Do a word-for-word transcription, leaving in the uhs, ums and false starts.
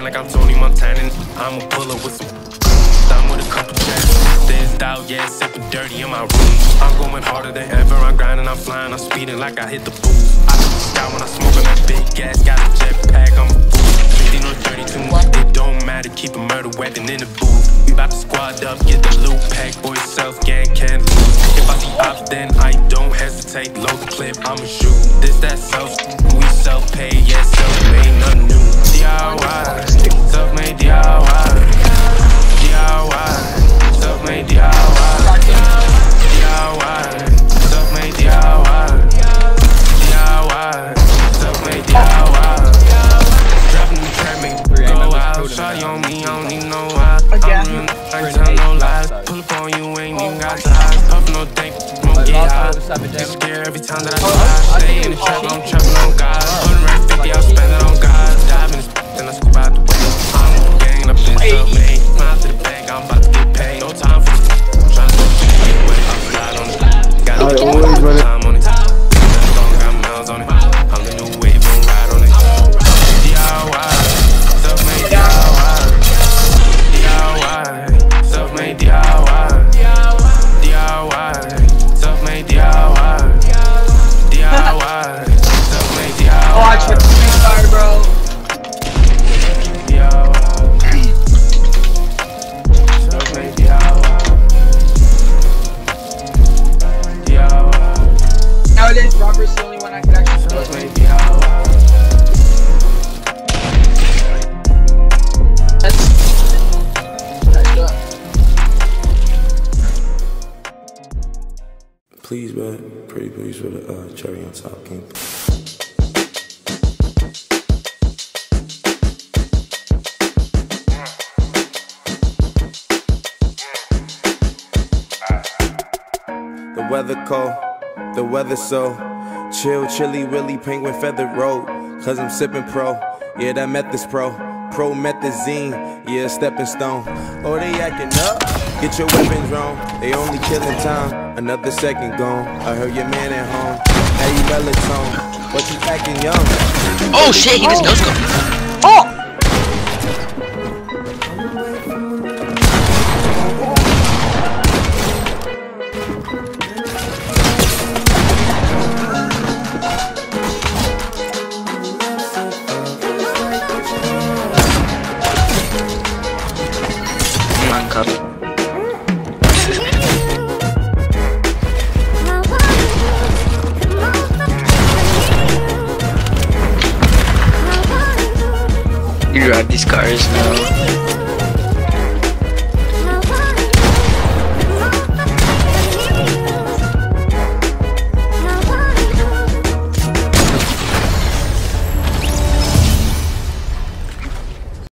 like I'm Tony Montana. I'm a puller with some done with a couple jacks. This out, yeah, sipping dirty in my room. I'm going harder than ever, I'm grinding, I'm flying, I'm speeding like I hit the booth. I hit the sky when I smoke on that big gas, got a jetpack, I'm a fool. fifteen or thirty-two, it don't matter, keep a murder weapon in the booth. We bout to squad up, get the loot pack, boy yourself, gang can't lose. If I see ops, then I don't hesitate, load the clip, I'ma shoot. This, that, self, we self-paid, yeah, self-made, nothing new. D I Y, self-made D I Y. D I Y, self-made D I Y. D I Y, self-made D I Y. D I Y, self-made D I Y. Dropping the trap, make it go out. Shawty on me, I don't need no eyes. I'm real, I tell no lies. Pull up on you, ain't even got ties. Puff no think, won't get high. Get scared every time that I fly. Stay in the trap, I'm trapping on God. one hundred fifty, I'll spend it on God. Dive in this, then I scoop out the way. I'm gang, I've been self-made. Smile to the bank, I'm about to get paid. No time for this, I'm trying to get away. I'm slide on it. Got no time on it. That song got miles on it. I'm the new wave, gon' ride on it. D I Y, self-made D I Y. D I Y, self-made D I Y. D I Y, self-made D I Y. D I Y, self-made D I Y. Oh, I tried to be fired, bro. D I Y, self-made D I Y. D I Y, Nowadays, Robert's the only one I can actually split. self-made D I Y. That's that's up. Please, man, pretty please for the uh, cherry on top, King. The weather cold, the weather so chill, chilly, willy, penguin feathered road. Cause I'm sipping pro, yeah, that meth is pro. Promethazine, yeah, stepping stone. Oh, they acting up, get your weapons wrong. They only killing time, another second gone. I heard your man at home, now you melatonin, but you acting young. Oh shit, he just no scope. Oh! You drive these cars now.